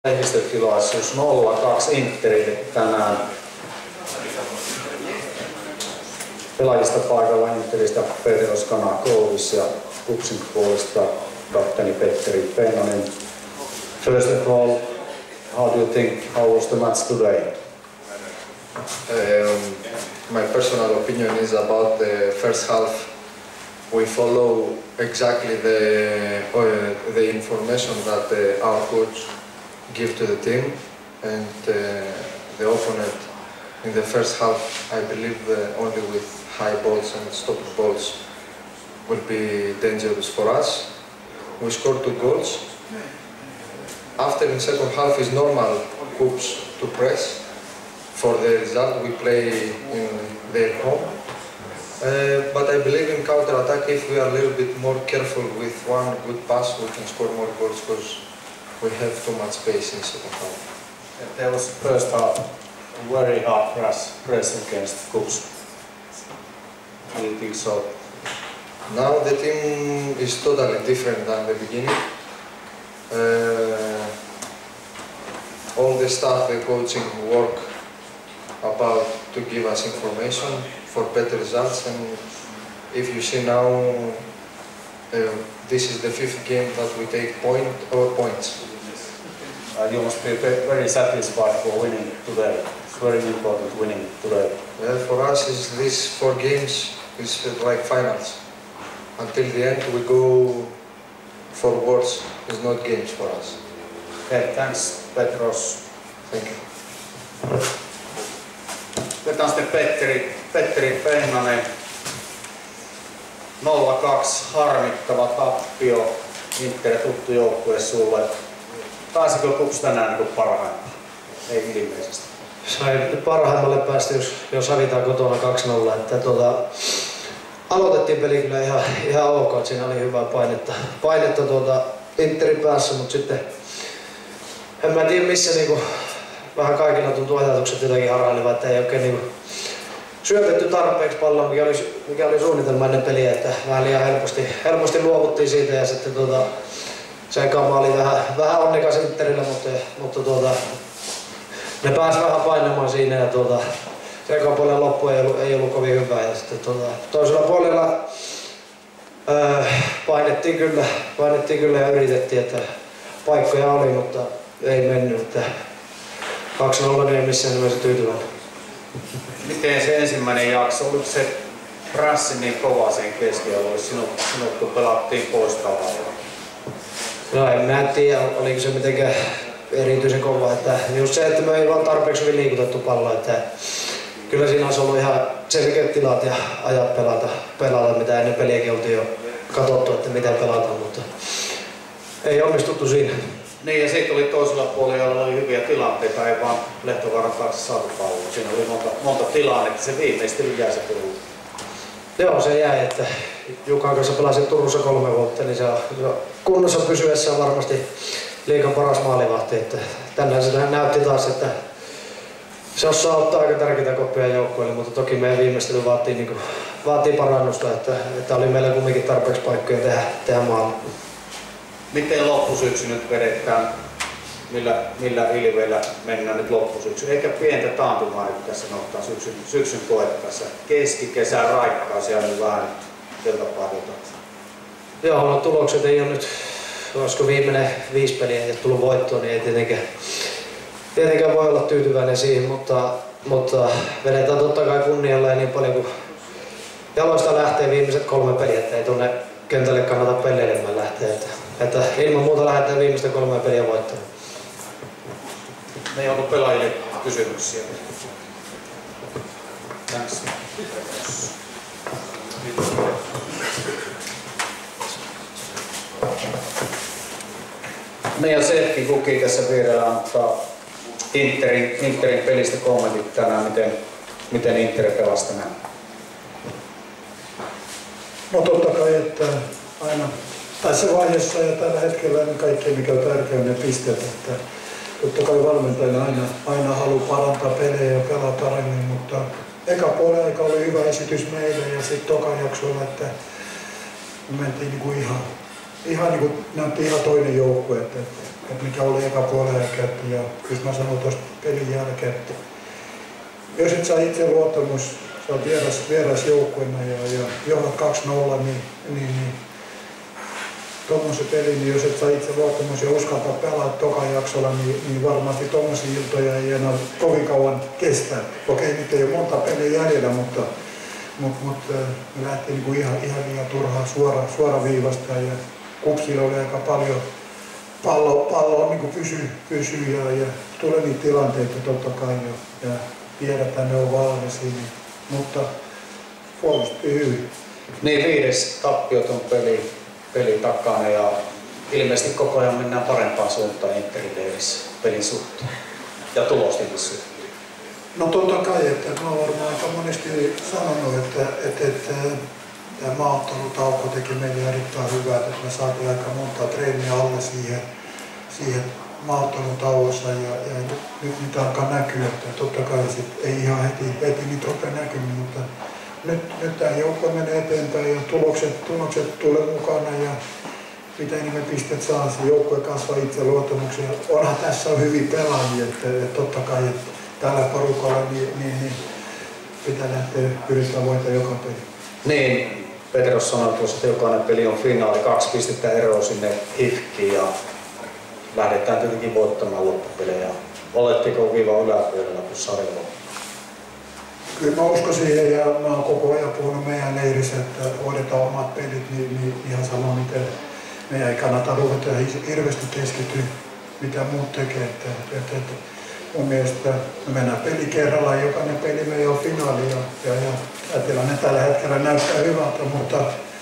Lehdistötilaisuus 0-2 Interille tänään. Pelaajista paikalla Interistä Petros Kana-Kouvis ja KuPSin puolesta kapteeni Petteri Pennanen. First of all, how do you think, how was the match today? My personal opinion is about the first half. We follow exactly the information that our coach give to the team, and the opponent in the first half, I believe only with high balls and stopped balls will be dangerous for us. We scored 2 goals. After in second half is normal KuPS to press. For the result we play in their home. But I believe in counter-attack, if we are a little bit more careful with one good pass, we can score more goals because we have too much space in second half. There was first half very hard press against KuPS. Do you think so? Now the team is totally different than the beginning. All the staff, the coaching work about to give us information for better results, and if you see now, this is the 5th game that we take points. You must be very satisfied for winning today. It's very important winning today. Well, for us, these 4 games is like finals. Until the end, we go forwards. It's not games for us. Okay, thanks Petros. Thank you. Otetaan sitten Petteri Pennanen. 0-2 harmittava tappio. Inter tuttu joukkue sulle. Taisiko KuPS tänään niin parhaimmalla? Ei ilmeisesti. Sai parhaimmalle päästä, jos hävitään kotona 2-0. Aloitettiin peli kyllä ihan ok, että siinä oli hyvää painetta Interin päässä, mutta sitten en mä tiedä missä vähän kaikilla tuntuu ajatukset jotenkin harhailivat, että ei oikein syötetty tarpeeksi palloa, mikä oli suunnitelma ennen peliä, että vähän liian helposti luovuttiin siitä ja sitten se kama oli vähän onnekas Interillä, mutta ne pääsi vähän painamaan siinä ja se ekan puolen loppu ei ollut kovin hyvä ja sitten toisella puolella painettiin kyllä ja yritettiin, että paikkoja oli, mutta ei mennyt, että 2-0 niin ei missään nimessä tyytyväinen. Miten se ensimmäinen jakso, oliko se prässi niin kova sen keskialueella, sinut kun pelattiin pois tavallaan? No en mä tiedä, oliko se mitenkään erityisen kova, että just se, että me ei vaan tarpeeksi hyvin liikutettu palloa, että kyllä siinä olisi ollut ihan selkeät tilat ja ajat pelata, mitä ennen peliäkin oltiin jo katsottu, että miten pelataan, mutta ei onnistuttu siinä. Niin ja sitten oli toisella puolella, jolla oli hyviä tilanteita, ei vaan Lehtovaaran taakse saatu palloa. Siinä oli monta tilannetta, se viimeistely jäi se tullut. Joo, se jäi, että Jukan kanssa pelasin Turussa 3 vuotta, niin se on kunnossa pysyessä on varmasti liigan paras maalivahti. Että tänään se näytti taas, että se osaa ottaa aika tärkeitä koppia joukkueelle, mutta toki meidän viimeistely vaatii parannusta, että oli meillä kumminkin tarpeeksi paikkoja tehdä maalla. Miten loppusyksy nyt vedetään? Millä ilveellä mennään nyt loppusyksy? Eikä pientä taantumaa nyt tässä ottaa syksyn koetta tässä. Keskikesän raikkaus ja nyt vähän keltapahdota. Joo, no tulokset ei ole nyt, olisiko viimeinen 5 peliä ei tullut voittoon, niin ei tietenkään voi olla tyytyväinen siihen, mutta vedetään totta kai kunnialla ja niin paljon kuin jaloista lähtee viimeiset 3 peliä, että ei tuonne kentälle kannata pelleilemään lähteä. Että ilman muuta lähdetään viimeisten 3 peliä voittamaan. Ne ei ollut pelaajille kysymyksiä. Thanks. Meidän Seppi Kuki tässä vierellä antaa Interin pelistä kommentit tänään, miten Inter pelasi tänään. No totta kai, että aina tässä vaiheessa ja tällä hetkellä niin kaikkein mikä on tärkeää on ne pisteet, että totta kai valmentajana aina haluaa parantaa pelejä ja pelaa paremmin, mutta eka puolen aika oli hyvä esitys meille ja sitten tokan jaksoilla, että me mentiin ihan näytti ihan toinen joukkue, että että mikä oli eka puolen jälkeen. Ja kyllä mä sanoin tuosta pelin jälkeen, että jos et saa itse luottamus, sä oot vieras joukkueena ja johdat 2-0, niin tuommoisen pelin, niin jos et saa itse luottamus ja uskaltaa pelaa tokan jaksolla, niin varmasti tuommoisia iltoja ei enää kovin kauan kestää. Okei, nyt ei ole monta peliä jäljellä, mutta me lähti niinku ihan liian turhaan suoraviivasta ja KuPSilla oli aika paljon pallo niinku pysyy ja tulee niitä tilanteita totta kai ja tiedetään, ne on valmiisia, mutta puolusti hyvin. Niin, 5. tappioton peli takana ja ilmeisesti koko ajan mennään parempaan suuntaan Interin leirissä pelin suhteen ja tulosten suhteen. No totta kai, että mä oon varmaan aika monesti sanonut, että tämä maaottelutauko teki meille erittäin hyvää, että me saatiin aika monta treeniä alle siihen maaottelutauossa ja nyt niitä alkaa näkyä, että totta kai sit ei ihan heti niitä rupea näkymään, mutta nyt tämä joukkue menee eteenpäin ja tulokset tulee mukana ja mitä enemmän pisteet saa, se joukkue kasvaa itseluottamuksia. Onhan tässä on hyvin pelaajia, että totta kai että tällä porukalla niin pitää lähteä yrittää voittaa joka peli. Niin, Petros sanoi tuossa, että jokainen peli on finaali, 2 pistettä eroa sinne HIFKiin ja lähdetään tietenkin voittamaan loppupelejä. Oletteko viivan yläpuolella, kun sarja loppuu? Kyllä mä uskon siihen ja mä oon koko ajan puhunut meidän leirissä, että hoidetaan omat pelit, niin ihan sama miten meidän ei kannata ruveta hirveästi keskittyä, mitä muut tekee. Että mun mielestä me mennään peli kerrallaan, jokainen peli meillä on finaali ja tämä tilanne tällä hetkellä näyttää hyvältä, mutta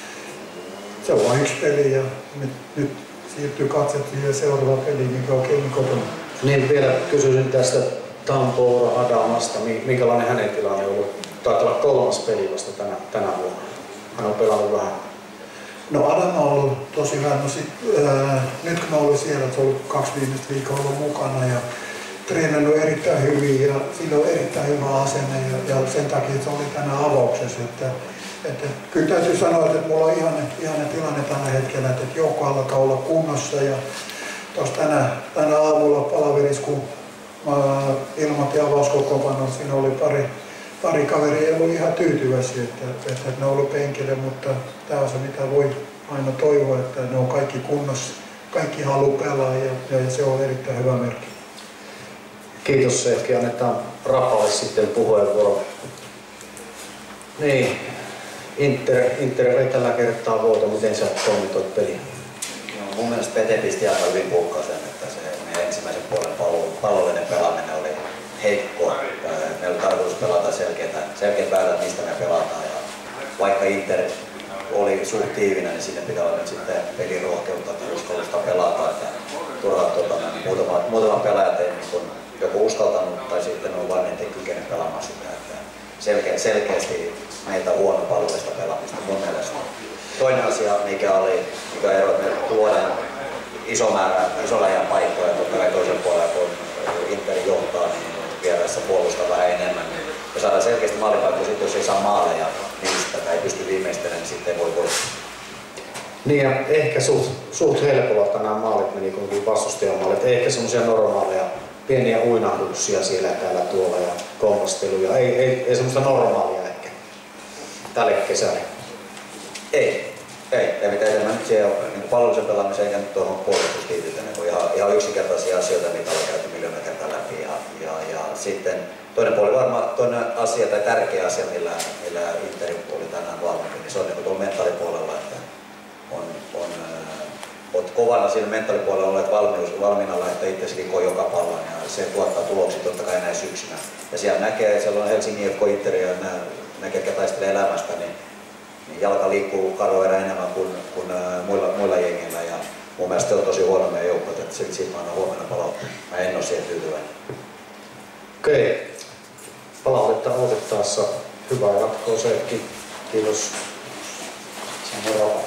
se on vain 1 peli ja nyt siirtyy katset siihen seuraavaan peliin, mikä on Kemi kotona. Niin, vielä kysyisin tästä Tampoura Adamasta, minkälainen hänen tilanne on ollut? Taitaa olla 3. peli vasta tänä vuonna. Hän on pelannut vähän. No Adam on ollut tosi hyvä. No nyt kun mä olin siellä, että on ollut 2 viimeistä viikkoa ollut mukana ja treenannut erittäin hyvin ja sillä on erittäin hyvä asenne ja sen takia se oli tänään avauksessa. Että kyllä täytyy sanoa, että mulla on ihana tilanne tällä hetkellä, että joukko alkaa olla kunnossa ja tuossa tänä aamulla palaverissa, kun ilmoitti avauskokoonpanon, siinä oli pari kaveria ei ollut ihan tyytyväisiä, että ne on ollut penkille, mutta tämä on se mitä voi aina toivoa, että ne on kaikki kunnossa, kaikki haluaa pelaa ja se on erittäin hyvä merkki. Kiitos Sefki, annetaan Rapalle sitten puheenvuoro. Niin, Inter vei tällä kertaa voito, miten sä kommentoit peliä? No, mun mielestä Pete pisti aika hyvin puukkaaseen, että se meidän ensimmäisen puolen pallollinen pelaaminen oli heikkoa. Meillä oli tarkoitus pelata selkeät väylät, mistä me pelataan. Ja vaikka Inter oli suht tiivinä, niin sinne pitää olla nyt sitten pelirohkeutta tai uskallusta pelata. Että turhaan muutama pelaajat ei niin joko uskaltanut tai sitten on vain ettei kykene pelaamaan sitä. Että selkeästi meitä huono pallollista pelaamista mun mielestä. Toinen asia, mikä ero, että me tuodaan iso läjän paikkoja, totta kai toisen puolella, kun Interi johtaa, niin vieressä puolustaa vähän enemmän. Me saadaan selkeästi maalipaikkoja, sitten jos ei saa maaleja niistä tai ei pysty viimeistelemään, niin sitten voi voittaa. Niin ja ehkä suht helpolla nämä maalit meni kuin vastustajamaalit. Ehkä semmoisia normaaleja, pieniä uinahduksia siellä täällä tuolla ja kompasteluja. Ei semmoista normaalia ehkä tälle kesälle. Ei mitä enemmän nyt siellä niin pallollisen pelaamiseen eikä nyt tuohon puolustustiitiltä niin ihan yksinkertaisia asioita, mitä ollaan käyty miljoona kertaa läpi. Ja sitten toinen asia tai tärkeä asia, millä Inter oli tänään valmiina, niin se on niin tuolla mentaalipuolella, että olet kovana siinä mentaalipuolella, olet valmiina laittaa itse rikoon joka pallon ja se tuottaa tuloksia totta kai näin syksynä. Ja siellä on Helsingin FK Inter ja nämä ketkä taistelee elämästä, niin jalka liikkuu Karoera enemmän kuin muilla jengillä ja mun mielestä se on tosi huono meidän joukkoja, että siitä mä annan huomenna palauttaa. Mä en ole siihen tyytyväinen. Okei. Palautetta otettaessa. Hyvää jatkoa Sefki. Kiitos.